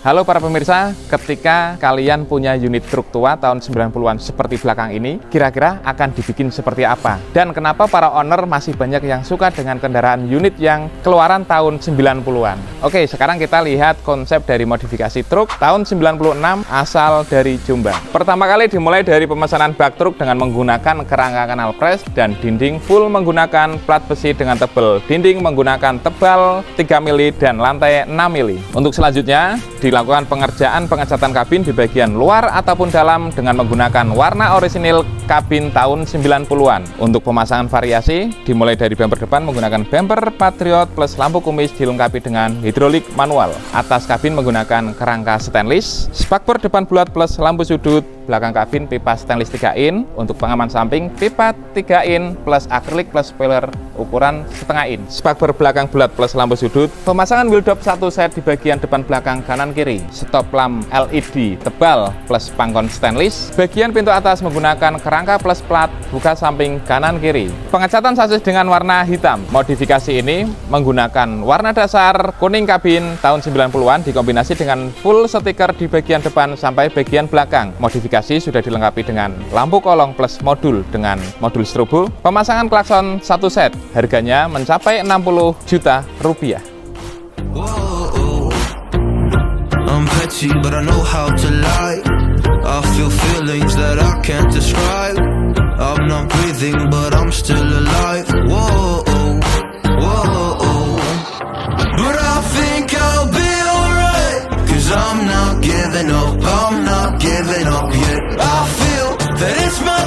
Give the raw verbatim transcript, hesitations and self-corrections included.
Halo para pemirsa, ketika kalian punya unit truk tua tahun sembilan puluhan seperti belakang ini, kira-kira akan dibikin seperti apa? Dan kenapa para owner masih banyak yang suka dengan kendaraan unit yang keluaran tahun sembilan puluhan? Oke, sekarang kita lihat konsep dari modifikasi truk tahun sembilan puluh enam asal dari Jombang. Pertama kali dimulai dari pemesanan bak truk dengan menggunakan kerangka kanal press dan dinding full menggunakan plat besi dengan tebal. Dinding menggunakan tebal tiga mili dan lantai enam mili. Untuk selanjutnya, dilakukan pengerjaan pengecatan kabin di bagian luar ataupun dalam dengan menggunakan warna orisinil kabin tahun sembilan puluhan. Untuk pemasangan variasi, dimulai dari bumper depan menggunakan bumper Patriot plus lampu kumis dilengkapi dengan hidrolik manual. Atas kabin menggunakan kerangka stainless, spakbor depan bulat plus lampu sudut, belakang kabin pipa stainless tiga in, untuk pengaman samping pipa tiga in plus akrilik plus spoiler ukuran setengah in, spakbor belakang bulat plus lampu sudut, pemasangan wheel dop satu set di bagian depan belakang kanan kiri, stop lamp L E D tebal plus pangkon stainless, bagian pintu atas menggunakan kerangka plus plat buka samping kanan kiri. Pengecatan sasis dengan warna hitam. Modifikasi ini menggunakan warna dasar kuning kabin tahun sembilan puluhan dikombinasi dengan full stiker di bagian depan sampai bagian belakang. Modifikasi sudah dilengkapi dengan lampu kolong plus modul dengan modul strobo. Pemasangan klakson satu set, harganya mencapai enam puluh juta rupiah. I'm petty, but I know how to lie. I feel feelings that I can't describe. I'm not breathing, but I'm still alive. Whoa, whoa. But I think I'll be alright, cause I'm not giving up, I'm not giving up yet. I feel that it's my